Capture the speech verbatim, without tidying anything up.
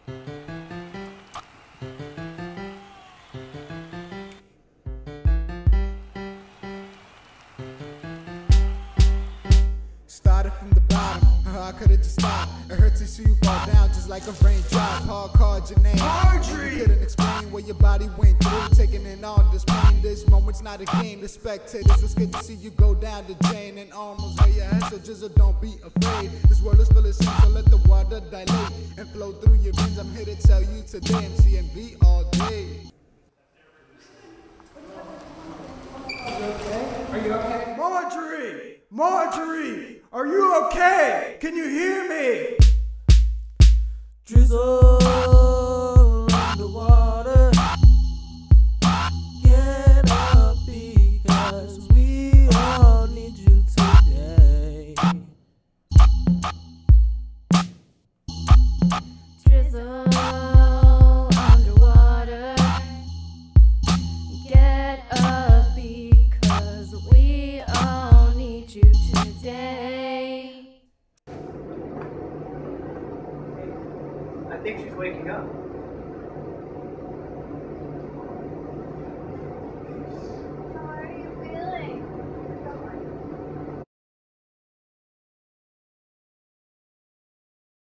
Started from the bottom, I could've just stopped. It hurts to see you fall down just like a raindrop. Hard called your name, Marjorie. You couldn't explain what your body went through, taking in all this pain. This moment's not a game. The spectators was good to see you go down the drain and almost lay your head. So Drizzle, don't be afraid. This world is full of sin, so let the water dilate and flow through your veins. I'm here to tell you today, M C and B all day. Are you okay? Are you okay? Marjorie! Marjorie! Are you okay? Can you hear me? Drizzle underwater. Get up because we all need you today. Drizzle underwater. Get up because we all need you today. I think she's waking up.